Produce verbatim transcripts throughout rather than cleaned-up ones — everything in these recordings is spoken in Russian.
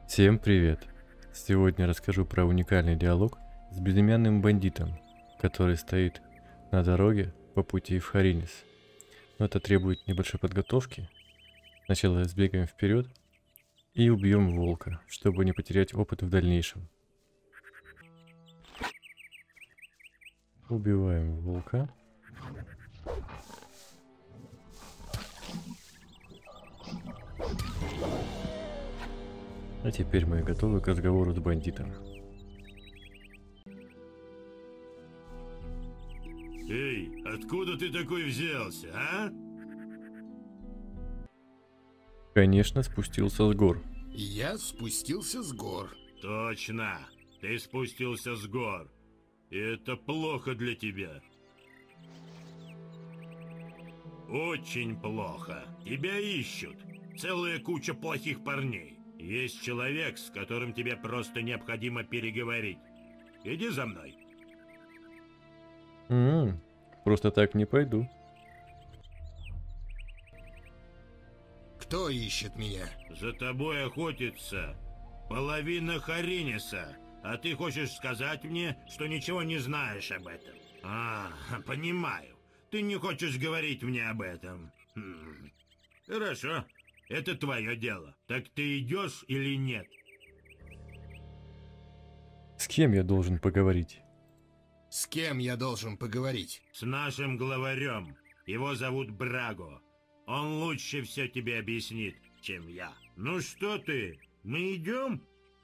Всем привет! Сегодня расскажу про уникальный диалог с безымянным бандитом, который стоит на дороге по пути в Харинис. Но это требует небольшой подготовки. Сначала сбегаем вперед и убьем волка, чтобы не потерять опыт в дальнейшем. Убиваем волка. А теперь мы готовы к разговору с бандитом. Эй, откуда ты такой взялся, а? Конечно, спустился с гор. Я спустился с гор. Точно, ты спустился с гор. И это плохо для тебя. Очень плохо. Тебя ищут. Целая куча плохих парней. Есть человек, с которым тебе просто необходимо переговорить. Иди за мной. М-м, просто так не пойду. Кто ищет меня? За тобой охотится половина Хариниса. А ты хочешь сказать мне, что ничего не знаешь об этом? А, понимаю. Ты не хочешь говорить мне об этом. Хм. Хорошо. Это твое дело. Так ты идешь или нет? С кем я должен поговорить? С кем я должен поговорить? С нашим главарем. Его зовут Браго. Он лучше все тебе объяснит, чем я. Ну что ты, мы идем?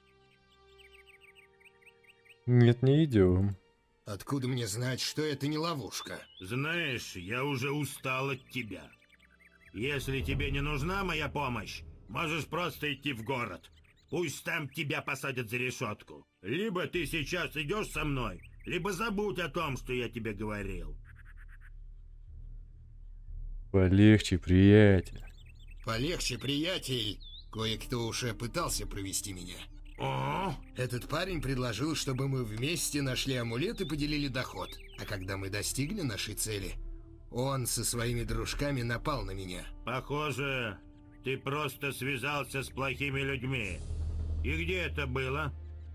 Нет, не идем. Откуда мне знать, что это не ловушка? Знаешь, я уже устал от тебя. Если тебе не нужна моя помощь, можешь просто идти в город. Пусть там тебя посадят за решетку. Либо ты сейчас идешь со мной, либо забудь о том, что я тебе говорил. Полегче, приятель. Полегче, приятель. Кое-кто уже пытался провести меня. О, Этот парень предложил, чтобы мы вместе нашли амулет и поделили доход. А когда мы достигли нашей цели, он со своими дружками напал на меня. похоже, ты просто связался с плохими людьми. И где это было?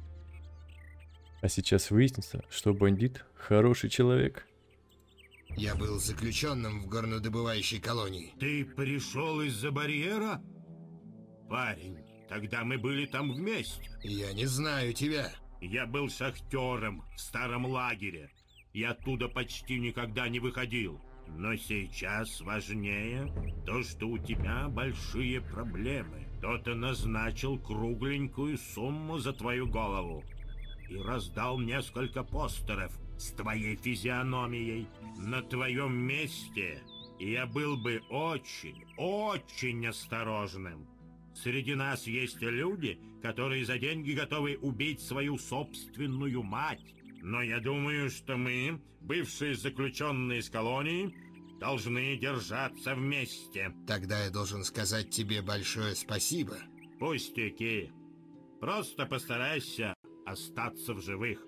А сейчас выяснится, что бандит хороший человек. Я был заключенным в горнодобывающей колонии. Ты пришел из-за барьера? Парень, тогда мы были там вместе. Я не знаю тебя. Я был шахтером в старом лагере. И оттуда почти никогда не выходил. Но сейчас важнее то, что у тебя большие проблемы. Кто-то назначил кругленькую сумму за твою голову и раздал несколько постеров с твоей физиономией. На твоем месте я был бы очень, очень осторожным. Среди нас есть люди, которые за деньги готовы убить свою собственную мать. Но я думаю, что мы, бывшие заключенные из колонии, должны держаться вместе. Тогда я должен сказать тебе большое спасибо. Пустяки. Просто постарайся остаться в живых.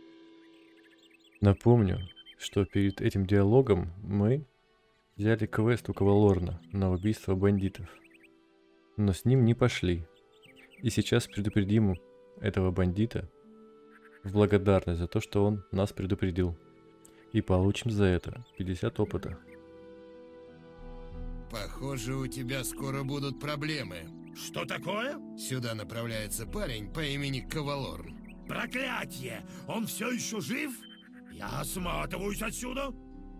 Напомню, что перед этим диалогом мы взяли квест у Кавалорна на убийство бандитов. Но с ним не пошли. И сейчас предупредим этого бандита в благодарность за то, что он нас предупредил. И получим за это пятьдесят опыта. Похоже, у тебя скоро будут проблемы. Что такое? Сюда направляется парень по имени Кавалорн. Проклятье! Он все еще жив? Я сматываюсь отсюда.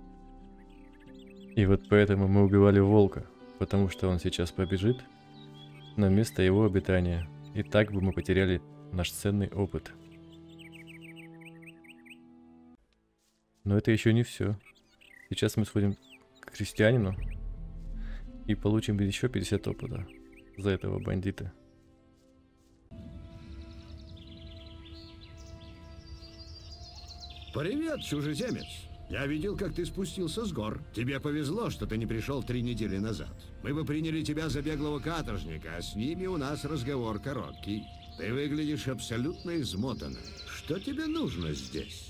И вот поэтому мы убивали волка, потому что он сейчас побежит на место его обитания. И так бы мы потеряли наш ценный опыт. Но это еще не все. Сейчас мы сходим к крестьянину и получим еще пятьдесят опыта за этого бандита. Привет, чужеземец. Я видел, как ты спустился с гор. Тебе повезло, что ты не пришел три недели назад. Мы бы приняли тебя за беглого каторжника, а с ними у нас разговор короткий. Ты выглядишь абсолютно измотанным. Что тебе нужно здесь?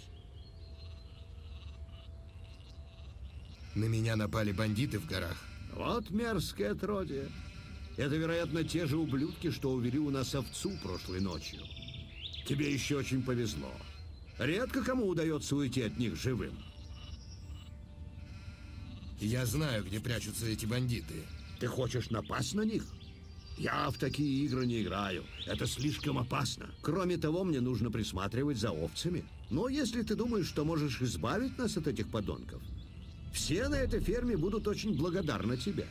На меня напали бандиты в горах. Вот мерзкое отродье. Это, вероятно, те же ублюдки, что увели у нас овцу прошлой ночью. Тебе еще очень повезло. Редко кому удается уйти от них живым. Я знаю, где прячутся эти бандиты. Ты хочешь напасть на них? Я в такие игры не играю. Это слишком опасно. Кроме того, мне нужно присматривать за овцами. Но если ты думаешь, что можешь избавить нас от этих подонков, все на этой ферме будут очень благодарны тебе.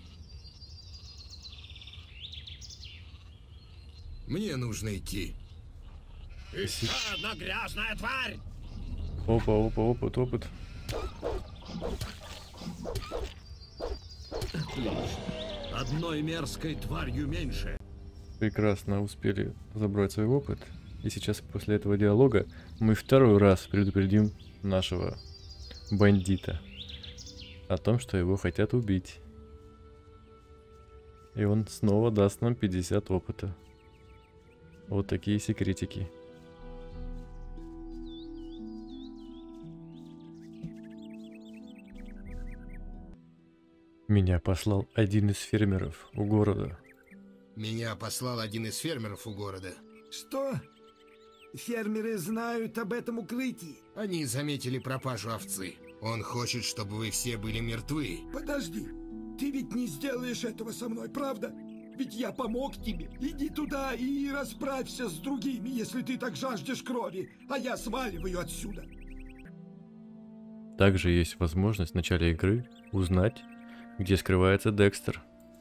Мне нужно идти. Еще одна грязная тварь! Опа, опа, опыт, опыт. Отлично. Одной мерзкой тварью меньше. Прекрасно успели забрать свой опыт. И сейчас после этого диалога мы второй раз предупредим нашего бандита о том, что его хотят убить. И он снова даст нам пятьдесят опыта. Вот такие секретики. Меня послал один из фермеров у города. Меня послал один из фермеров у города. Что? Фермеры знают об этом укрытии? Они заметили пропажу овцы. Он хочет, чтобы вы все были мертвы. Подожди, ты ведь не сделаешь этого со мной, правда? Ведь я помог тебе. Иди туда и расправься с другими, если ты так жаждешь крови, а я сваливаю отсюда. Также есть возможность в начале игры узнать, где скрывается Декстер.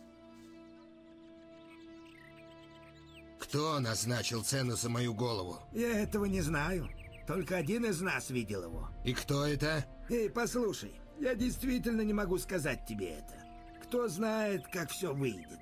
Кто назначил цену за мою голову? Я этого не знаю. Только один из нас видел его. И кто это? Эй, послушай, я действительно не могу сказать тебе это. Кто знает, как все выйдет.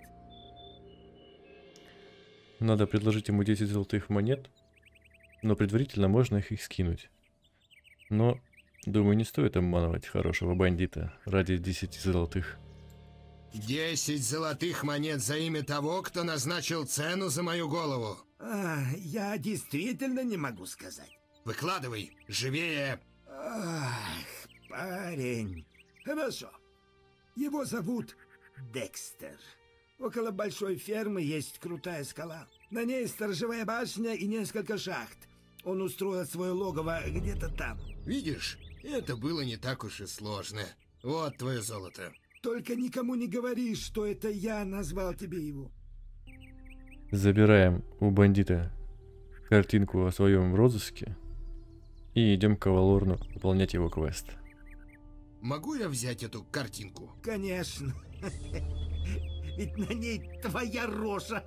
Надо предложить ему десять золотых монет, но предварительно можно их и скинуть. Но, думаю, не стоит обманывать хорошего бандита ради десяти золотых. Десять золотых монет за имя того, кто назначил цену за мою голову. А, я действительно не могу сказать. Выкладывай, живее. Ах, парень. Хорошо. Его зовут Декстер. Около большой фермы есть крутая скала. На ней сторожевая башня и несколько шахт. Он устроил свое логово где-то там. Видишь, это было не так уж и сложно. Вот твое золото. Только никому не говори, что это я назвал тебе его. Забираем у бандита картинку о своем розыске и идем к Авалорну выполнять его квест. Могу я взять эту картинку? Конечно. Ведь на ней твоя рожа.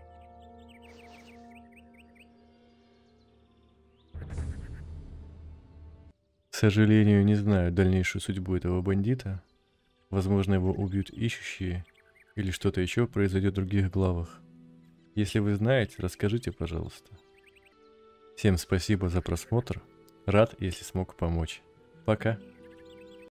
К сожалению, не знаю дальнейшую судьбу этого бандита. Возможно, его убьют ищущие, или что-то еще произойдет в других главах. Если вы знаете, расскажите, пожалуйста. Всем спасибо за просмотр. Рад, если смог помочь. Пока.